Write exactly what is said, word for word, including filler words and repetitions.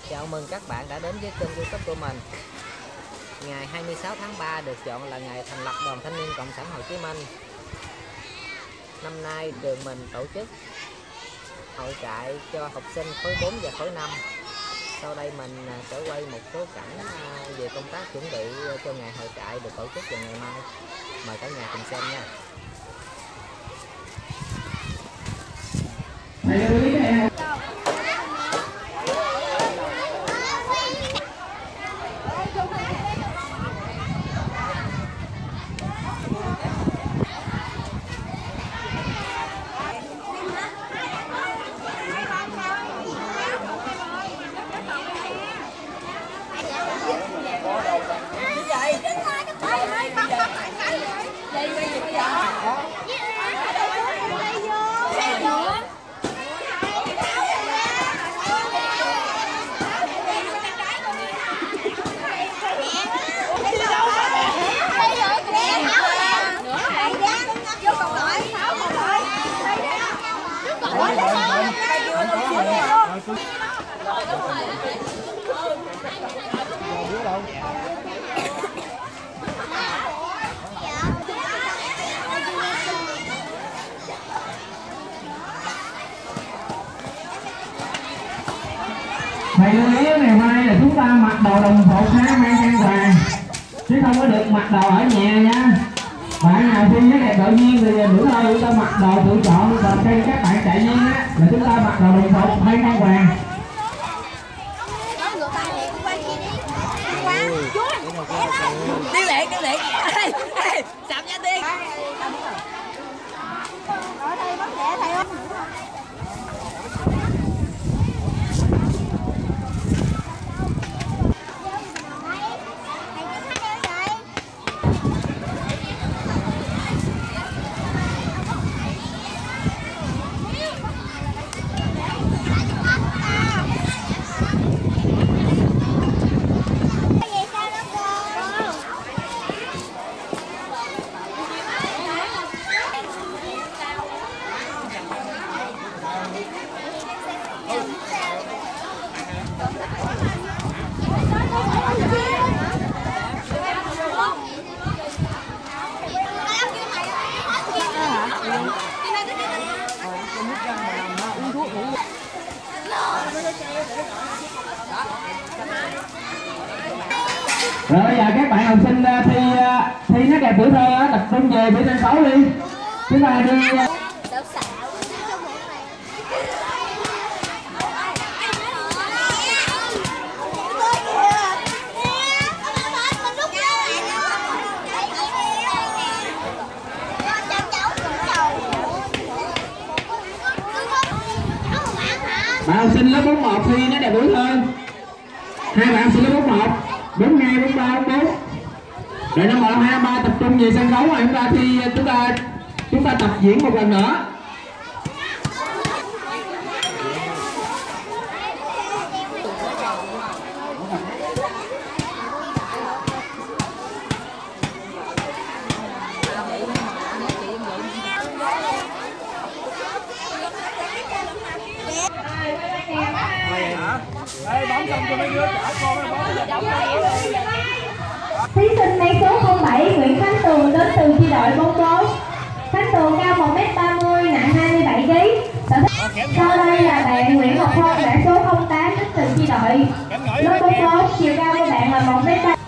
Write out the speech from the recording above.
Chào mừng các bạn đã đến với kênh YouTube của mình. Ngày hai mươi sáu tháng ba được chọn là ngày thành lập Đoàn Thanh niên Cộng sản Hồ Chí Minh. Năm nay trường mình tổ chức hội trại cho học sinh khối bốn và khối năm. Sau đây mình sẽ quay một số cảnh về công tác chuẩn bị cho ngày hội trại được tổ chức vào ngày mai. Mời cả nhà cùng xem nha. Thầy lưu ý ngày mai là chúng ta mặc đồ đồng phục ha, mang khăn vàng chứ không có được mặc đồ ở nhà nha. Bạn nào thi với đẹp tự nhiên thì bữa nay chúng ta mặc đồ tự chọn, còn trên các bạn chạy viên á là chúng ta mặc đồ đồng phục hay khăn vàng. Tiên Liệt, Tiên Liệt, ê, ê, sạp nha Tiên. Ở đây bác trẻ thầy ơi. Rồi bây giờ các bạn học sinh thi thi nét đẹp tuổi thơ tập trung về phía sân khấu đi. Chúng ta đi. Bạn học sinh lớp bốn một thi nét đẹp tuổi thơ. Hai bạn học sinh lớp bốn một, bốn hai, bốn ba, bốn bốn. Rồi năm một, hai, ba tập trung về sân khấu rồi chúng ta thi chúng ta chúng ta tập diễn một lần nữa. Thí sinh máy số không bảy Nguyễn Khánh Tường đến từ chi đội bóng bốn. Khánh Tường cao một mét ba mươi, nặng hai mươi bảy ki lô gam. Sau đây là bạn Nguyễn Ngọc Hân đã số không tám đến từ chi đội lớp bốn bốn, chiều cao của bạn là một mét ba.